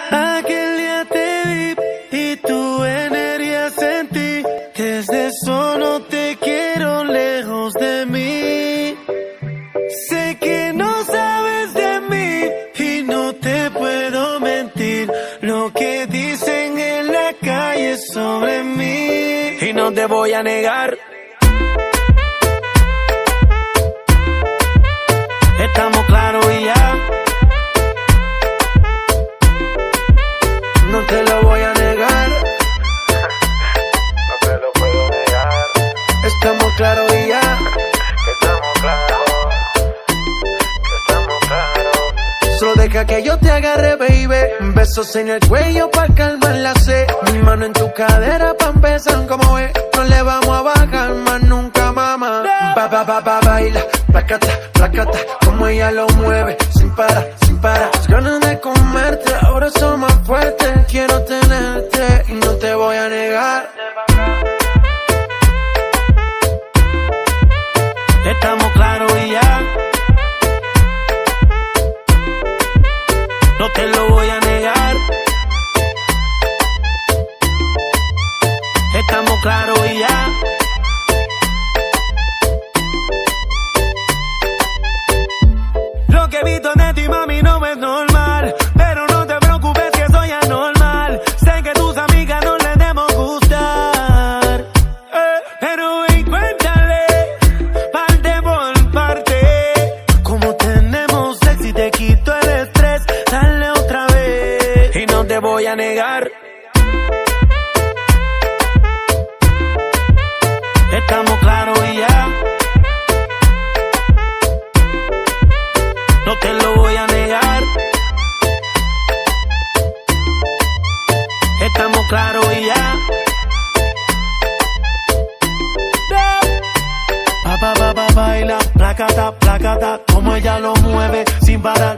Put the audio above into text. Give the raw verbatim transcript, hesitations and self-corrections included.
Aquel día te vi y tu energía sentí. Desde eso no te quiero lejos de mí. Sé que no sabes de mí y no te puedo mentir. Lo que dicen en la calle sobre mí y no te voy a negar. Estamos claros y ya. No te lo voy a negar. No te lo puedo negar. Estamos claros y ya. Estamos claros. Estamos claros. Solo deja que yo te agarre, baby. Besos en el cuello pa' calmar la sed. Mi mano en tu cadera pa' empezar, como ves. No le vamos a bajar más nunca, mamá. Ba, ba, ba, ba, baila, placata, placata. Como ella lo mueve, sin parar, sin parar. Las ganas de comerte, ahora son más fuertes. Quiero tenerte y no te voy a negar. Estamos claros y ya. No te lo voy a negar. Estamos claros y ya. Lo que he visto de ti, mami, no es normal. Pero no te preocupes que soy anormal. Sé que tus amigas no les debemos gustar, eh, pero ven, cuéntale parte por parte. Como tenemos sexy, te quito el estrés. Dale otra vez y no te voy a negar. Estamos claros y ya. No te lo voy a negar. Estamos claros y ya. Pa, pa, pa, pa, baila, placata, placata. Como ella lo mueve, sin parar,